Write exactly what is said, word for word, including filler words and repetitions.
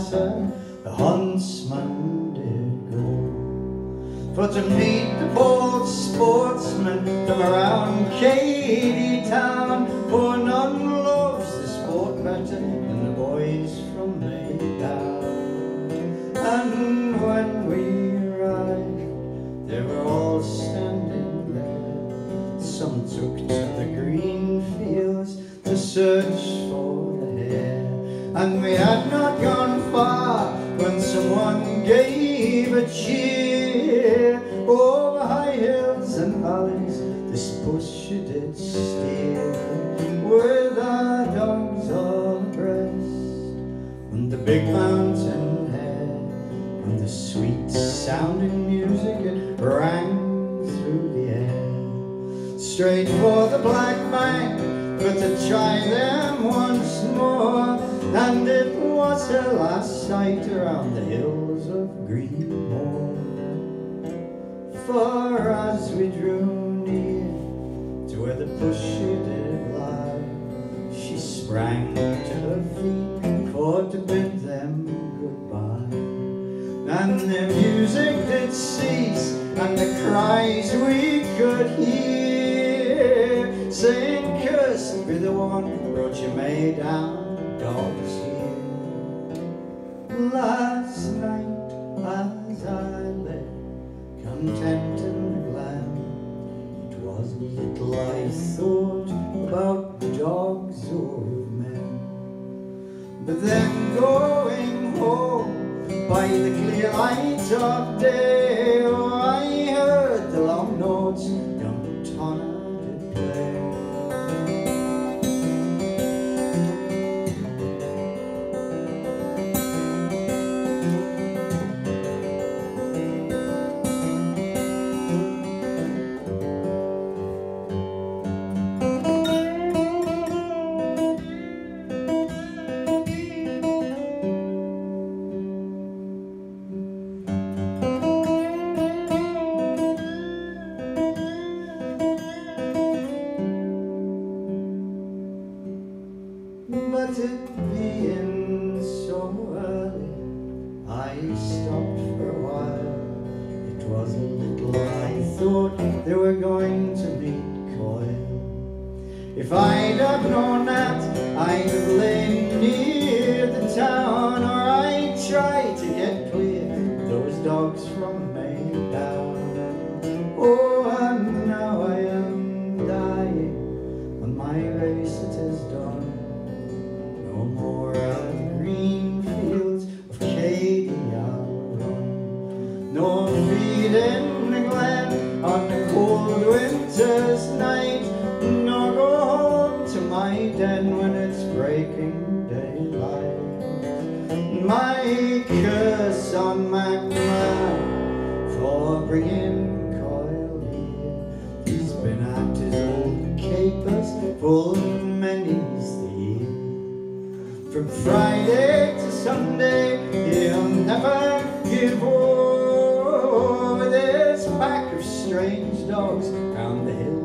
matter, the huntsman did go. For to meet the bold sportsmen from around Katy town, for none loves the sport better than the boys from Maydown. And when we arrived, they were all standing there. Some took to the green fields to search for the hare. And we had not gone far when someone gave a cheer. Over high hills and valleys this push did steer, with our dogs all abreast, and the big mountain air, and the sweet sounding music it rang through the air. Straight for the Black Bank, but to try them once more, and it was her last sight around the hills of Greenmore. For as we drew near to where the bushy did lie, she sprang to her feet for to bid them goodbye. And the music did cease, and the cries we could hear, saying, "Cursed be the one who brought you Maydown dogs here." Last night as I lay content in the glen, it was little I thought about dogs or men. But then going home by the clear light of day, oh, I heard the long notes young Tonner did play. But it being so early, I stopped for a while. It was a little I thought they were going to meet Coyle. If I'd have known that, I'd have lain near the town, or I'd try to get clear those dogs from Maydown. Oh, and now I am dying, and my race it is done. No more out of the green fields of Katy I'll run. No feed in the glen on the cold winter's night, nor go home to my den when it's breaking daylight. My curse on MacMahon for bringing Coyle here. He's been at his old capers full many's the year. From Friday to Sunday, he'll never give over this pack of strange dogs round the hill.